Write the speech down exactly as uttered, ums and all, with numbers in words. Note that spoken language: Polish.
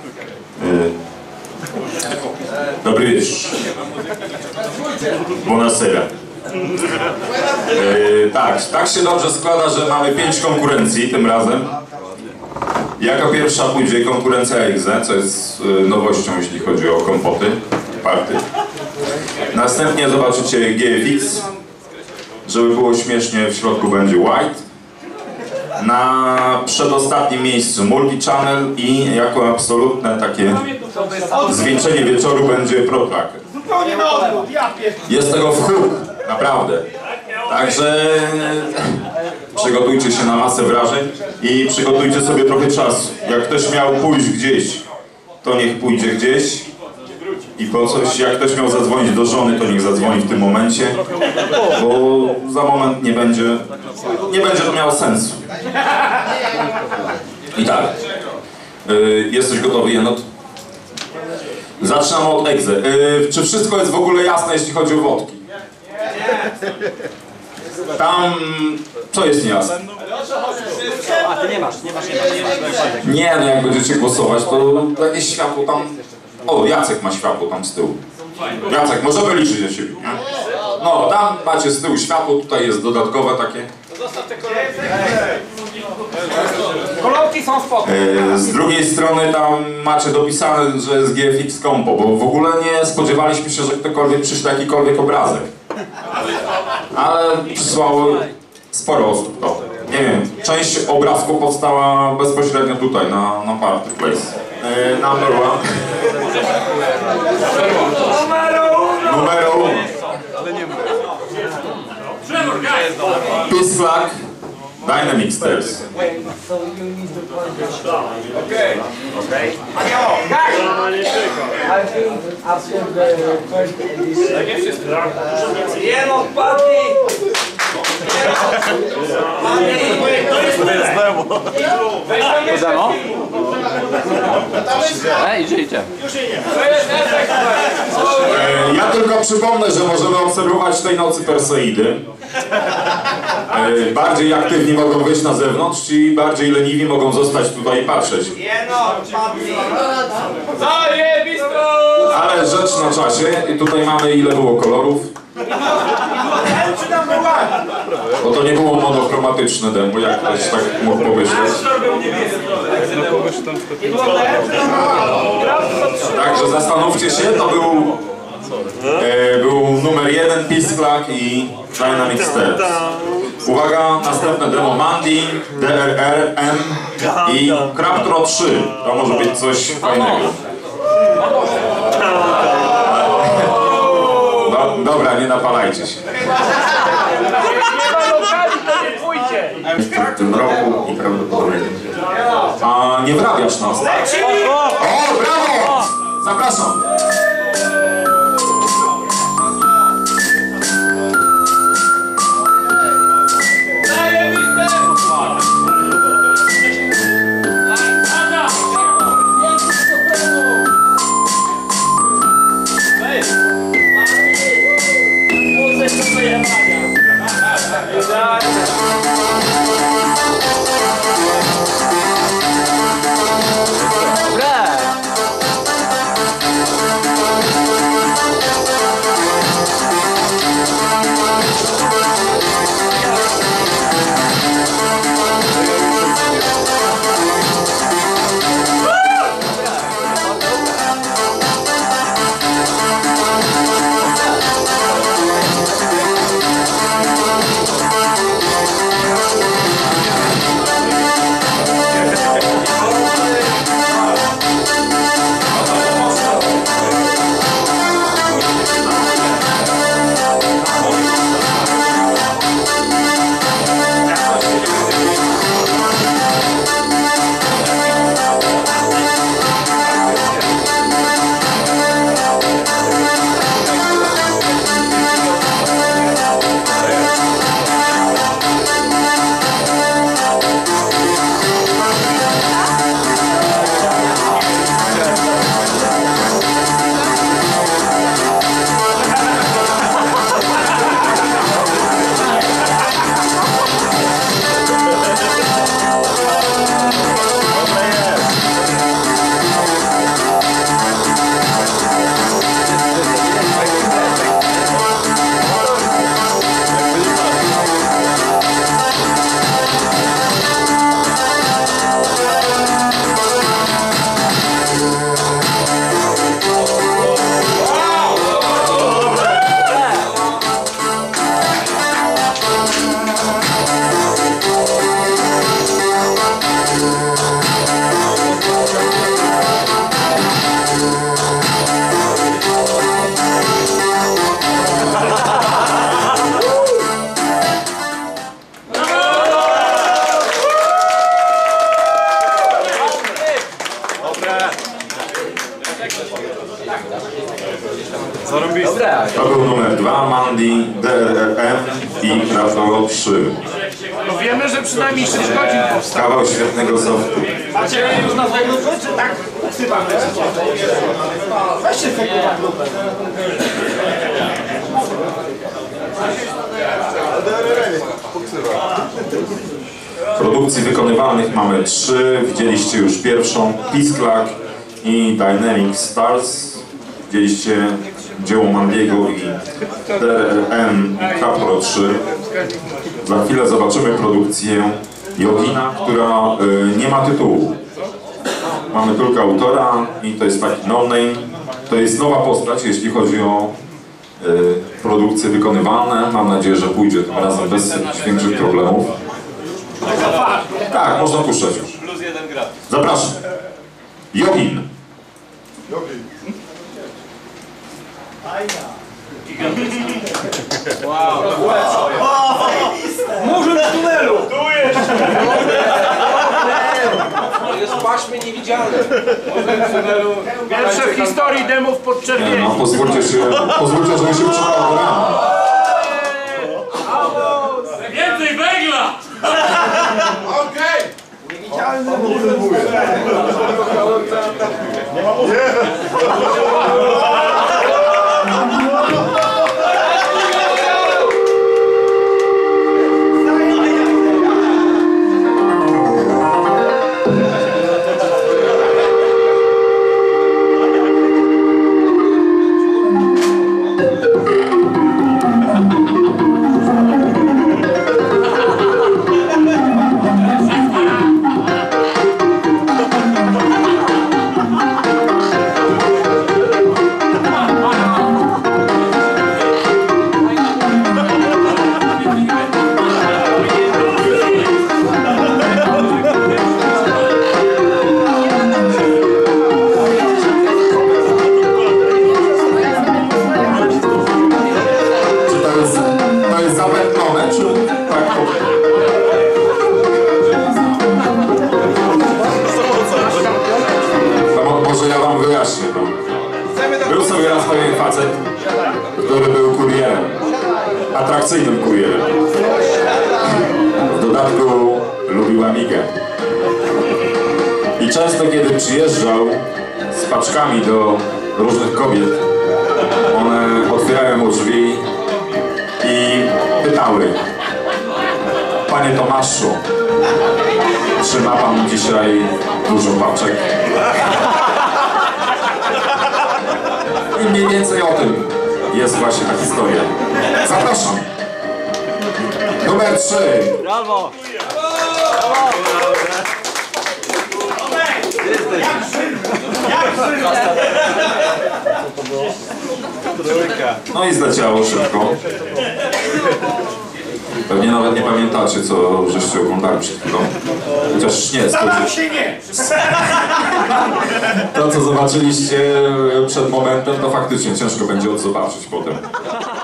Dobry wieczór. Buonasera. Yy, tak, tak się dobrze składa, że mamy pięć konkurencji tym razem. Jako pierwsza pójdzie konkurencja Exe, co jest yy, nowością, jeśli chodzi o kompoty, party. Następnie zobaczycie G F X. Żeby było śmiesznie, w środku będzie white. Na przedostatnim miejscu multi-channel i jako absolutne takie zwieńczenie wieczoru będzie Pro Tracker. Jest tego w chuj, naprawdę. Także przygotujcie się na masę wrażeń i przygotujcie sobie trochę czasu. Jak ktoś miał pójść gdzieś, to niech pójdzie gdzieś. I po coś, jak ktoś miał zadzwonić do żony, to niech zadzwoni w tym momencie, bo za moment nie będzie, nie będzie to miało sensu. I tak, yy, jesteś gotowy, Jenot? Zaczynamy od Exe. Yy, czy wszystko jest w ogóle jasne, jeśli chodzi o wodki? Tam, co jest niejasne? A ty nie masz, nie masz, nie masz. Nie, no jak będziecie głosować, to jakieś światło tam... O, Jacek ma światło tam z tyłu. Jacek, możemy liczyć na siebie, nie? No, tam macie z tyłu światło, tutaj jest dodatkowe takie. Kolorki są spoko. E, z drugiej strony tam macie dopisane, że jest G F X Compo, bo w ogóle nie spodziewaliśmy się, że ktokolwiek przyszle jakikolwiek obrazek. Ale przysłało sporo osób to. Nie wiem, część obrazków powstała bezpośrednio tutaj, na, na Party Place. E, number one. Numero uno. Peace flag. Dynamic stairs. Okay. Okay. I think after the first edition, Amiga Party. Ej, idzie, idzie. Ja tylko przypomnę, że możemy obserwować tej nocy Perseidy. Bardziej aktywni mogą wyjść na zewnątrz, ci bardziej leniwi mogą zostać tutaj i patrzeć. Ale rzecz na czasie. I tutaj mamy ile było kolorów. Bo to nie było monochromatyczne demo, jak ktoś tak mógł pomyśleć. Także zastanówcie się, to był, e, był numer jeden, Peace Flag i Dynamic Stairs. Uwaga, następne demo Mandy, D R R M i Craptro trzy. To może być coś fajnego. No, dobra, nie napalajcie się. W tym roku i prawdopodobnie. A nie wrabiasz nas. O, brawo! Zapraszam. Dobra. To był numer dwa, Mandy, D R M i Raptor trzy. No wiemy, że przynajmniej sześć godzin powstało. Kawał świetnego softu. Macie już nazwę grupy, czy tak? Weźcie sobie grupę. Produkcji wykonywanych mamy trzy, widzieliście już pierwszą, Pisklak i Dynamic Stars. Widzieliście dzieło Mandiego i D R M i Capro trzy. Za chwilę zobaczymy produkcję Jogina, która y, nie ma tytułu. Mamy tylko autora i to jest taki no-name. To jest nowa postać, jeśli chodzi o y, produkcje wykonywane. Mam nadzieję, że pójdzie tym razem bez jakichś większych problemów. Tak, można puszczać już. Plus jeden gra. Zapraszam. Jogin. Wow. Murzyn w tunelu! Tu jeszcze! To jest paśmie niewidzialne. Pierwsze w historii demów pod Nie, czerwieni. no, pozwólcie się, pozwólcie, żeby się utrzymało do rana. Więcej węgla! Niewidzialny murzyn. Był sobie raz pewien facet, który był kurierem, atrakcyjnym kurierem. W dodatku lubił Amigę. I często kiedy przyjeżdżał z paczkami do różnych kobiet, one otwierają mu drzwi i pytały: Panie Tomaszu, czy ma pan dzisiaj dużo paczek? I mniej więcej o tym jest właśnie ta historia. Zapraszam. Numer trzy. Brawo! Trójka. No i zleciało szybko. Pewnie nawet nie pamiętacie, co żeście oglądali przed chwilą. Chociaż nie, spojrzycie. się nie! To, co zobaczyliście przed momentem, to faktycznie ciężko będzie odzobaczyć potem.